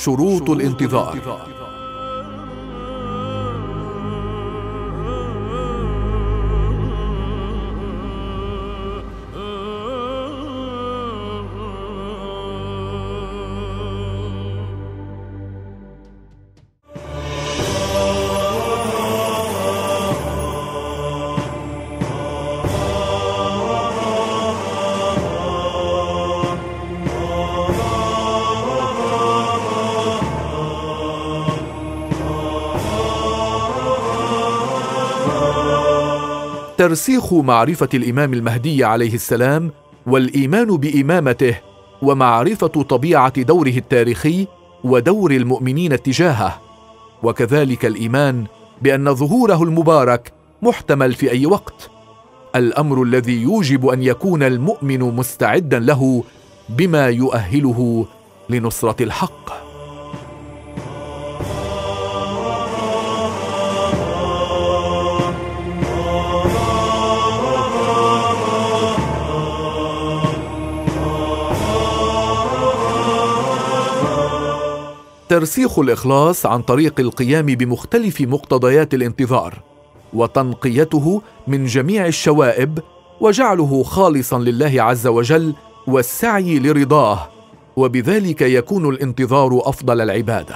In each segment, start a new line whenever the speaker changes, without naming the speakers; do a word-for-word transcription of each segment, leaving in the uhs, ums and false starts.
شروط الانتظار. ترسيخ معرفة الإمام المهدي عليه السلام والإيمان بإمامته، ومعرفة طبيعة دوره التاريخي ودور المؤمنين اتجاهه، وكذلك الإيمان بأن ظهوره المبارك محتمل في أي وقت، الأمر الذي يوجب أن يكون المؤمن مستعدا له بما يؤهله لنصرة الحق. ترسيخ الإخلاص عن طريق القيام بمختلف مقتضيات الانتظار وتنقيته من جميع الشوائب وجعله خالصا لله عز وجل والسعي لرضاه، وبذلك يكون الانتظار أفضل العبادة.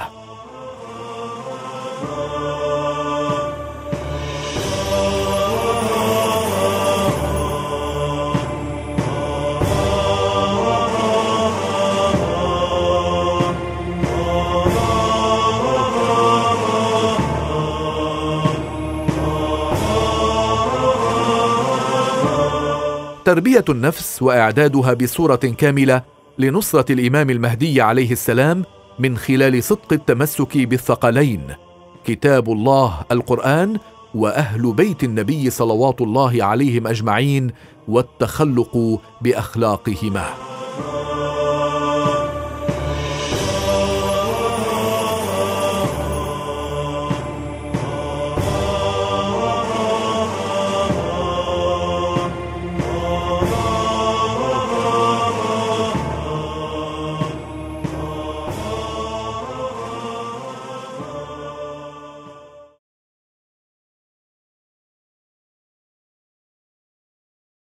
تربية النفس وإعدادها بصورة كاملة لنصرة الإمام المهدي عليه السلام من خلال صدق التمسك بالثقلين: كتاب الله القرآن، وأهل بيت النبي صلوات الله عليهم أجمعين، والتخلق بأخلاقهما.